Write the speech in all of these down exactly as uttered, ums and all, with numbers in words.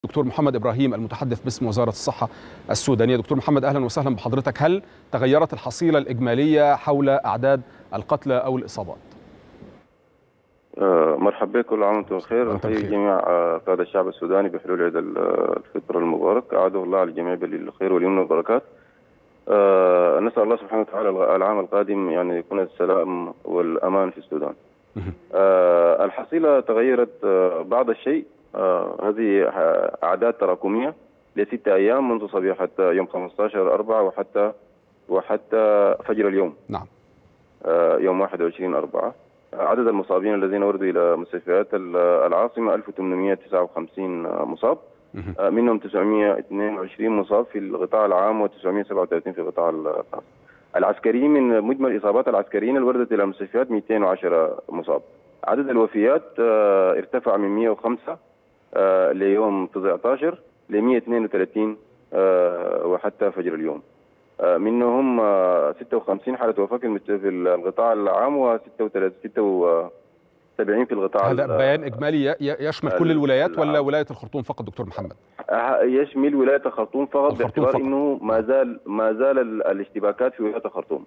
دكتور محمد إبراهيم المتحدث باسم وزارة الصحة السودانية. دكتور محمد، أهلا وسهلا بحضرتك. هل تغيرت الحصيلة الإجمالية حول أعداد القتلى أو الإصابات؟ آه مرحبا بك، كل عام وانتم بخير. أحيي جميع قادة الشعب السوداني بحلول عيد الفطر المبارك، أعاده الله على الجميع بالخير واليمن والبركات. آه نسأل الله سبحانه وتعالى العام القادم يعني يكون السلام والأمان في السودان. آه الحصيلة تغيرت آه بعض الشيء. آه هذه أعداد تراكمية لستة أيام منذ صبيحة يوم خمسة عشر أربعة وحتى وحتى فجر اليوم. نعم. آه يوم واحد وعشرين أربعة. عدد المصابين الذين وردوا إلى مستشفيات العاصمة ألف وثمانمئة وتسعة وخمسين مصاب، آه منهم تسعمئة واثنين وعشرين مصاب في القطاع العام وتسعمئة وسبعة وثلاثين في القطاع الخاص. العسكريين، من مجمل إصابات العسكريين الوردت إلى المستشفيات مئتين وعشرة مصاب. عدد الوفيات آه ارتفع من مئة وخمسة آه ليوم تسعة عشر ل مئة واثنين وثلاثين آه وحتى فجر اليوم. آه منهم آه ستة وخمسين حالة وفاة في القطاع العام و ستة وسبعين في القطاع. هذا بيان إجمالي يشمل كل الولايات ولا ولاية الخرطوم فقط دكتور محمد؟ يشمل ولاية الخرطوم فقط، باعتبار انه ما زال ما زال الاشتباكات في ولاية الخرطوم.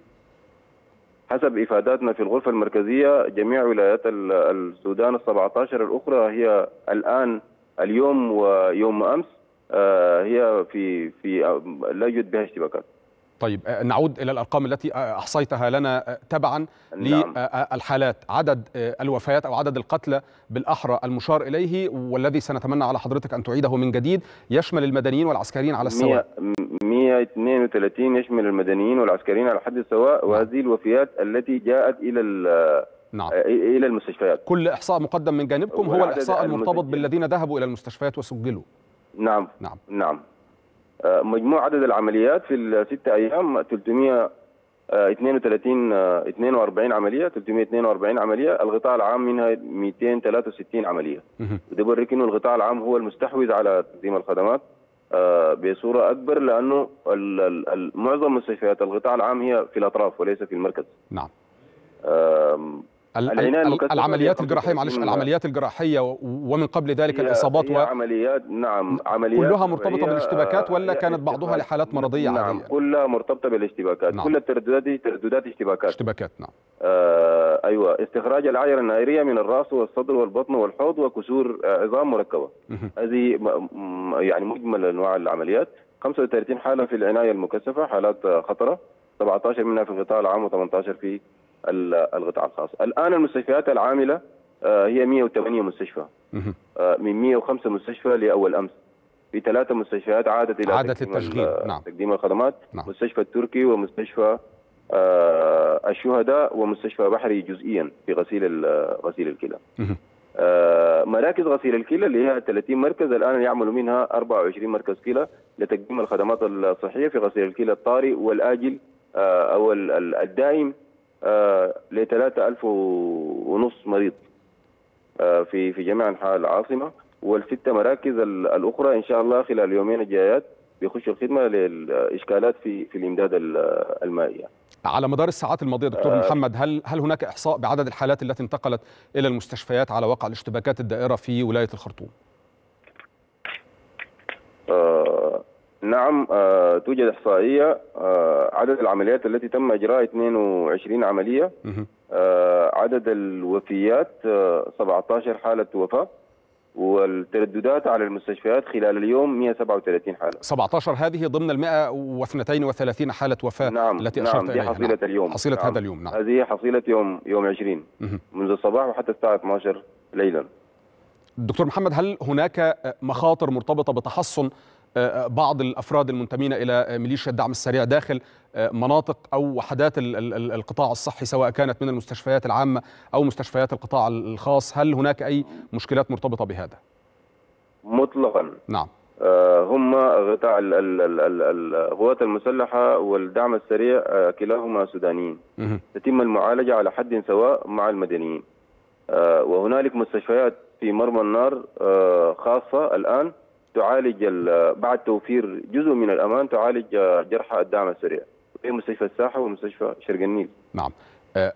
حسب افاداتنا في الغرفة المركزية، جميع ولايات السودان السبعة عشر الاخرى هي الان اليوم ويوم امس هي في في لا يوجد بها اشتباكات. طيب نعود إلى الأرقام التي أحصيتها لنا تبعا نعم. للحالات، عدد الوفيات أو عدد القتلى بالأحرى المشار إليه والذي سنتمنى على حضرتك أن تعيده من جديد، يشمل المدنيين والعسكريين على السواء. مئة واثنين وثلاثين يشمل المدنيين والعسكريين على حد السواء. نعم. وهذه الوفيات التي جاءت إلى نعم. إلى المستشفيات. كل إحصاء مقدم من جانبكم هو الإحصاء المرتبط بالذين ذهبوا إلى المستشفيات وسجلوا. نعم نعم نعم. مجموع عدد العمليات في الستة أيام ثلاثمئة واثنين وثلاثين اثنين وأربعين عملية، ثلاثمئة واثنين وأربعين عملية. القطاع العام منها مئتين وثلاثة وستين عملية. وده بيوريك إنه القطاع العام هو المستحوذ على تقديم الخدمات بصورة أكبر، لأنه معظم مستشفيات القطاع العام هي في الأطراف وليس في المركز. نعم. العمليات الجراحية معلش العمليات الجراحية ومن قبل ذلك الإصابات و... عمليات نعم عمليات كلها مرتبطة بالاشتباكات ولا كانت بعضها لحالات مرضية نعم عادية؟ نعم كلها مرتبطة بالاشتباكات. نعم. كل الترددات دي ترددات اشتباكات. اشتباكات نعم. آه أيوة. استخراج الأعير النائرية من الرأس والصدر والبطن والحوض وكسور عظام مركبة. هذه يعني مجمل أنواع العمليات. خمسة وثلاثين حالة في العناية المكثفة، حالات خطرة، سبعة عشر منها في القطاع العام وثمانية عشر في القطاع الخاص. الآن المستشفيات العاملة هي مئة وثمانية مستشفى، من مئة وخمسة مستشفى لأول أمس. في ثلاثة مستشفيات عادت إلى عادت للتشغيل. نعم. تقديم الخدمات. نعم. مستشفى التركي ومستشفى الشهداء ومستشفى بحري جزئيا في غسيل غسيل الكلى. مراكز غسيل الكلى اللي هي ثلاثين مركز الآن يعمل منها أربعة وعشرين مركز كلى لتقديم الخدمات الصحية في غسيل الكلى الطارئ والآجل أو الدائم آه لثلاثة آلاف ونص مريض آه في في جميع أنحاء العاصمة. والستة مراكز الأخرى إن شاء الله خلال اليومين الجايات بيخش الخدمة للإشكالات في في الإمداد المائي. على مدار الساعات الماضية دكتور آه محمد، هل هل هناك إحصاء بعدد الحالات التي انتقلت إلى المستشفيات على وقع الاشتباكات الدائرة في ولاية الخرطوم؟ آه نعم. آه توجد إحصائية. آه عدد العمليات التي تم إجراء اثنين وعشرين عملية. آه عدد الوفيات آه سبعة عشر حالة وفاة. والترددات على المستشفيات خلال اليوم مئة وسبعة وثلاثين حالة. سبعة عشر هذه ضمن ال مئة واثنين وثلاثين حالة وفاة. نعم. التي أشرت نعم. إليها. دي حصيلة نعم. اليوم. حصيلة نعم. هذا اليوم. نعم. هذه حصيلة يوم يوم عشرين منذ الصباح وحتى الساعة اثنتي عشرة ليلا. دكتور محمد، هل هناك مخاطر مرتبطة بتحصن بعض الأفراد المنتمين إلى ميليشيا الدعم السريع داخل مناطق أو وحدات القطاع الصحي سواء كانت من المستشفيات العامة أو مستشفيات القطاع الخاص؟ هل هناك أي مشكلات مرتبطة بهذا؟ مطلقا. نعم. هم قطاع القوات المسلحة والدعم السريع كلاهما سودانيين. تتم المعالجة على حد سواء مع المدنيين. وهنالك مستشفيات في مرمى النار خاصة الآن تعالج بعد توفير جزء من الأمان تعالج جرحى الدعم السريع، في مستشفى الساحة ومستشفى شرق النيل. نعم.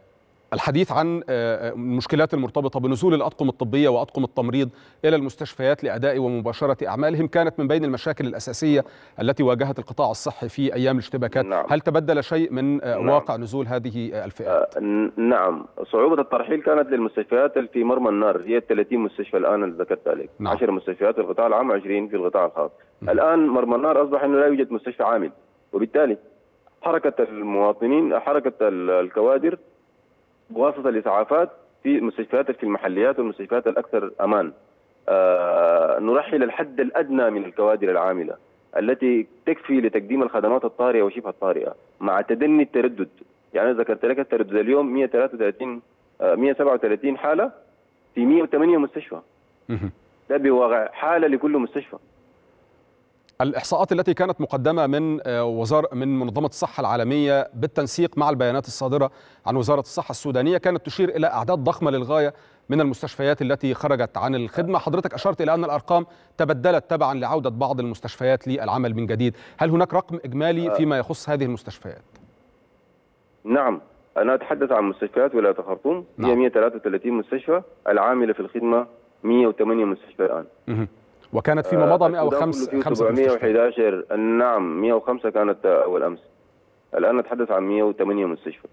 الحديث عن المشكلات المرتبطة بنزول الأطقم الطبية وأطقم التمريض إلى المستشفيات لأداء ومباشرة أعمالهم كانت من بين المشاكل الأساسية التي واجهت القطاع الصحي في أيام الاشتباكات. نعم. هل تبدل شيء من نعم. واقع نزول هذه الفئات؟ آه نعم، صعوبة الترحيل كانت للمستشفيات اللي في مرمى النار، هي ثلاثين مستشفى الآن اللي ذكرت عليك. نعم. عشر مستشفيات في القطاع العام وعشرين في القطاع الخاص. م. الآن مرمى النار أصبح أنه لا يوجد مستشفى عامل، وبالتالي حركة المواطنين، حركة الكوادر بواسطة الإسعافات في المستشفيات في المحليات والمستشفيات الأكثر أمان. آه نرحل الحد الأدنى من الكوادر العاملة التي تكفي لتقديم الخدمات الطارئة وشبه الطارئة مع تدني التردد. يعني ذكرت لك التردد اليوم مئة وثلاثة وثلاثين آه مئة وسبعة وثلاثين حالة في مئة وثمانية مستشفى. ده بواقع حالة لكل مستشفى. الإحصاءات التي كانت مقدمة من وزارة من منظمة الصحة العالمية بالتنسيق مع البيانات الصادرة عن وزارة الصحة السودانية كانت تشير إلى أعداد ضخمة للغاية من المستشفيات التي خرجت عن الخدمة. حضرتك أشرت إلى أن الأرقام تبدلت تبعا لعودة بعض المستشفيات للعمل من جديد. هل هناك رقم إجمالي فيما يخص هذه المستشفيات؟ نعم، أنا أتحدث عن مستشفيات ولاية الخرطوم. نعم. هي مئة وثلاثة وثلاثين مستشفى، العاملة في الخدمة مئة وثمانية مستشفى الآن. مه. وكانت فيما مضى مئة وخمسة سبعمئة وأحد عشر. نعم، مئة وخمسة كانت أول أمس، الآن نتحدث عن مئة وثمانية مستشفى.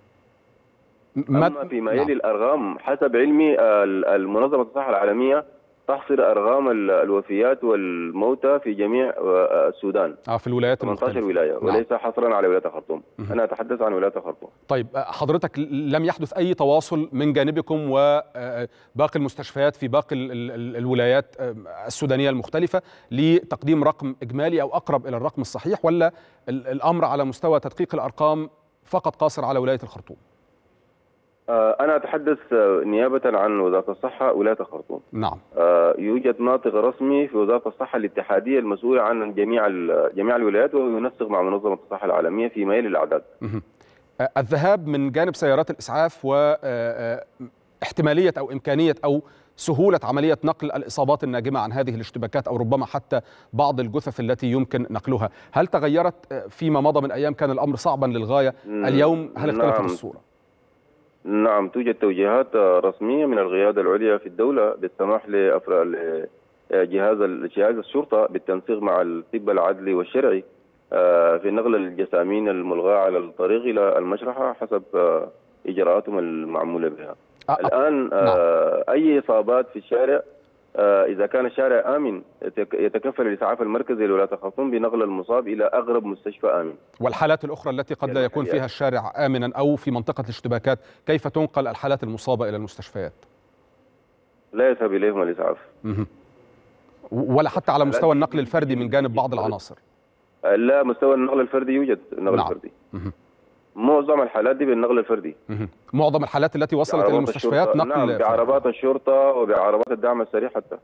أما فيما يلي نعم. الأرقام حسب علمي المنظمة الصحة العالمية تحصر أرقام الوفيات والموتى في جميع السودان اه في الولايات ثمانية عشر المختلفة. ولاية، نعم. وليس حصرا على ولاية الخرطوم. أنا أتحدث عن ولاية الخرطوم. طيب حضرتك لم يحدث أي تواصل من جانبكم وباقي المستشفيات في باقي الولايات السودانية المختلفة لتقديم رقم إجمالي أو أقرب إلى الرقم الصحيح، ولا الأمر على مستوى تدقيق الأرقام فقط قاصر على ولاية الخرطوم؟ أنا أتحدث نيابة عن وزارة الصحة ولاية الخرطوم. نعم. يوجد ناطق رسمي في وزارة الصحة الاتحادية المسؤولة عن جميع جميع الولايات، وهو ينسق مع منظمة الصحة العالمية في ميل الأعداد. الذهاب من جانب سيارات الإسعاف واحتمالية أو إمكانية أو سهولة عملية نقل الإصابات الناجمة عن هذه الاشتباكات أو ربما حتى بعض الجثث التي يمكن نقلها، هل تغيرت فيما مضى من أيام كان الأمر صعبا للغاية؟ اليوم هل اختلفت نعم. الصورة؟ نعم، توجد توجيهات رسمية من القيادة العليا في الدولة بالسماح لأفراد جهاز جهاز الشرطة بالتنسيق مع الطب العدلي والشرعي في نقل الجسامين الملغاة على الطريق إلى المشرحة حسب إجراءاتهم المعمولة بها. أه الآن أه أي إصابات في الشارع أه إذا كان الشارع آمن يتكفل الإسعاف المركزي لولاية الخرطوم بنقل المصاب إلى أقرب مستشفى آمن. والحالات الأخرى التي قد لا يكون فيها الشارع آمنا أو في منطقة الاشتباكات كيف تنقل الحالات المصابة إلى المستشفيات؟ لا يذهب إليهم الإسعاف. ولا حتى على مستوى النقل الفردي من جانب بعض العناصر؟ لا، مستوى النقل الفردي يوجد النقل نعم. الفردي. معظم الحالات دي بالنقل الفردي. معظم الحالات التي وصلت الى المستشفيات نقل نعم بعربات الشرطه وبعربات الدعم السريع حتى.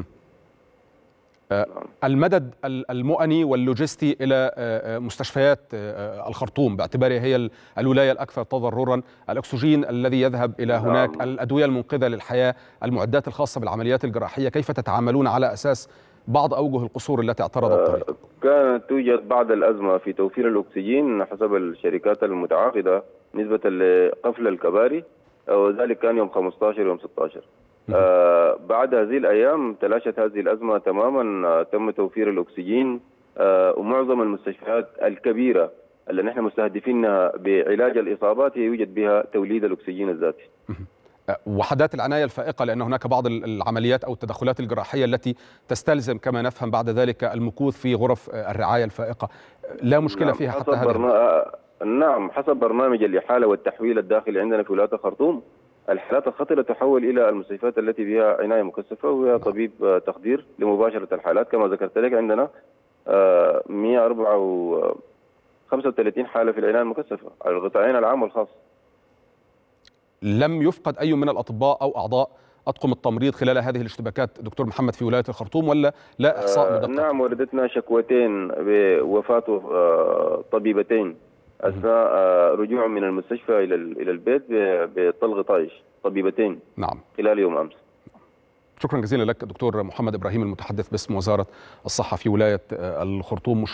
آه المدد المؤني واللوجستي الى مستشفيات الخرطوم باعتبارها هي الولايه الاكثر تضررا، الاكسجين الذي يذهب الى هناك، نعم. الادويه المنقذه للحياه، المعدات الخاصه بالعمليات الجراحيه، كيف تتعاملون على اساس بعض أوجه القصور التي اعترضت الطريق؟ كانت توجد بعض الأزمة في توفير الأكسجين حسب الشركات المتعاقدة نسبة لقفل الكباري، وذلك كان يوم خمسة عشر ويوم ستة عشر. آه بعد هذه الأيام تلاشت هذه الأزمة تماما. آه تم توفير الأكسجين، آه ومعظم المستشفيات الكبيرة اللي نحن مستهدفينها بعلاج الإصابات هي يوجد بها توليد الأكسجين الذاتي. وحدات العناية الفائقة، لأن هناك بعض العمليات أو التدخلات الجراحية التي تستلزم كما نفهم بعد ذلك المكوث في غرف الرعاية الفائقة، لا مشكلة نعم فيها حتى هذه برنا... نعم، حسب برنامج الإحالة والتحويل الداخلي عندنا في ولاية الخرطوم الحالات الخطرة تحول إلى المستشفيات التي بها عناية مكثفة وهي نعم. طبيب تخدير لمباشرة الحالات. كما ذكرت لك عندنا مئة وأربعة وخمسة وثلاثين حالة في العناية المكثفة على القطاعين العام والخاص. لم يفقد أي من الأطباء أو أعضاء أطقم التمريض خلال هذه الاشتباكات دكتور محمد في ولاية الخرطوم، ولا لا إحصاء مدقق؟ آه نعم، وردتنا شكوتين بوفاة آه طبيبتين أثناء آه رجوعهم من المستشفى إلى إلى البيت بطلق طائش، طبيبتين نعم خلال يوم أمس. شكرا جزيلا لك دكتور محمد إبراهيم المتحدث باسم وزارة الصحة في ولاية الخرطوم.